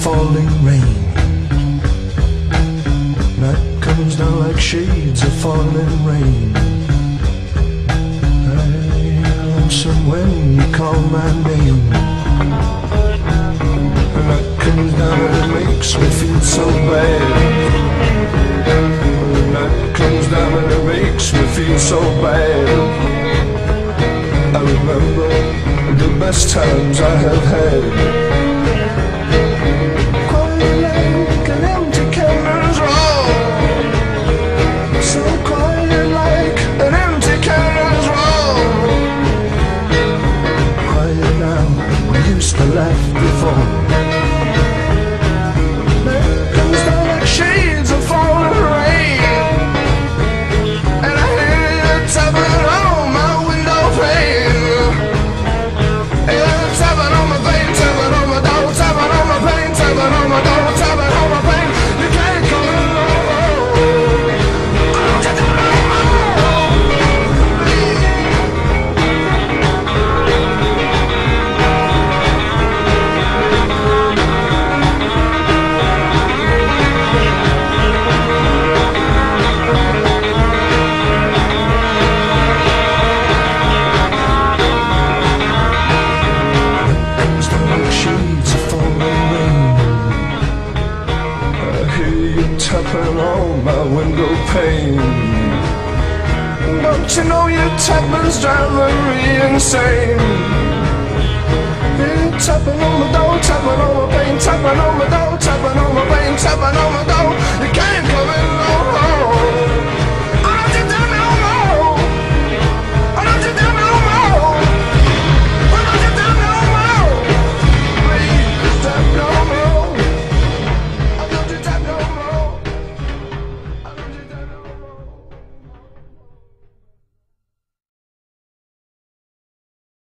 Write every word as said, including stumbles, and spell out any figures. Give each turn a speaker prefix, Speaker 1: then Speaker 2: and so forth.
Speaker 1: falling rain. Night comes down like shades of falling rain. I'm lonesome when you call my name. Night comes down and it makes me feel so bad. Night comes down and it makes me feel so bad. I remember the best times I have had. Quiet like an empty candle's roll. So quiet like an empty candle's roll. Quiet now, we used to laugh before. Night comes down like shades of falling rain. And I hear you tapping on my window pane. Tapping on my window pane. Don't you know your tapping's driving me insane? You're tapping on my door, tapping on my pane, tapping on my door, tapping on my pane, tapping on my door. You can't come in, no.